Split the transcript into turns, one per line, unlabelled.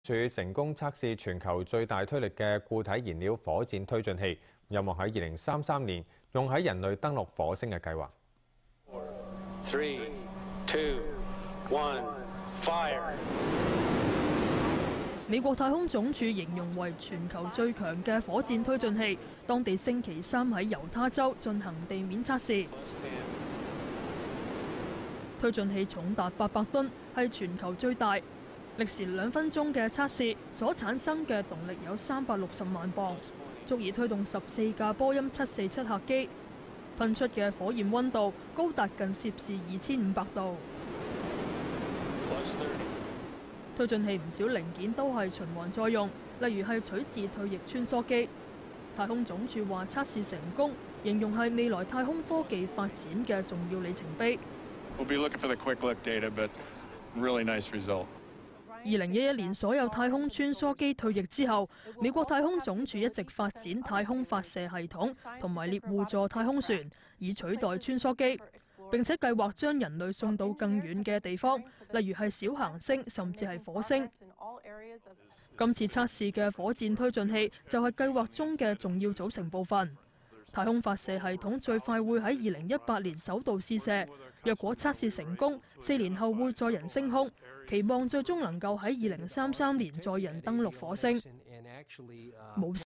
署成功測試全球最大推力嘅固體燃料火箭推進器，有望喺2033年用喺人類登陸火星嘅計劃。
3、2、1 Fire！
美國太空總署形容為全球最強嘅火箭推進器，當地星期三喺猶他州進行地面測試。推進器重達800噸，係全球最大。歷時2分鐘嘅測試所產生嘅動力有360萬磅，足以推動14架波音747客機。噴出嘅火焰溫度高達近攝氏2500度。推進器唔少零件都係循環再用，例如係取自退役穿梭機。太空總署話測試成功，形容係未來太空科技發展嘅重要里程碑。
We'll be looking for the quick look data, but really nice result.
2011年所有太空穿梭機退役之後，美國太空總署一直發展太空發射系統同埋獵戶座太空船，以取代穿梭機。並且計劃將人類送到更遠嘅地方，例如係小行星甚至係火星。今次測試嘅火箭推進器就係計劃中嘅重要組成部分。太空發射系統最快會喺2018年首度試射，若果測試成功，4年後會載人升空，期望最終能夠喺2033年載人登陸火星。